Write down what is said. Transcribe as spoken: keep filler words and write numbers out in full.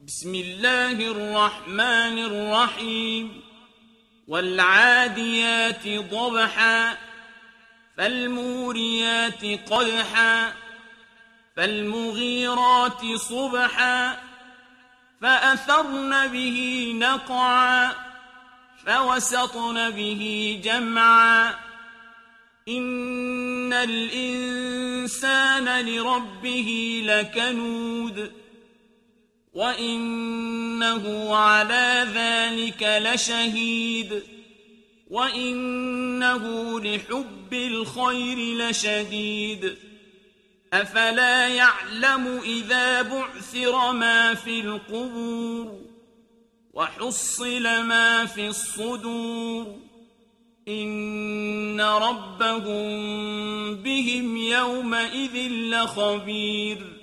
بسم الله الرحمن الرحيم والعاديات ضبحا فالموريات قدحا فالمغيرات صبحا فأثرن به نقعا فوسطن به جمعا إن الإنسان لربه لكنود وإنه على ذلك لشهيد وإنه لحب الخير لشديد أفلا يعلم إذا بعثر ما في القبور وحصل ما في الصدور إن ربهم بهم يومئذ لخبير.